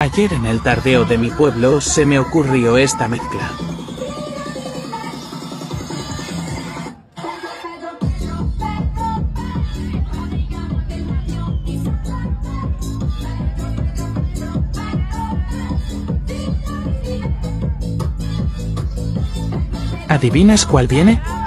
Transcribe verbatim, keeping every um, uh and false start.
Ayer en el tardeo de mi pueblo se me ocurrió esta mezcla. ¿Adivinas cuál viene?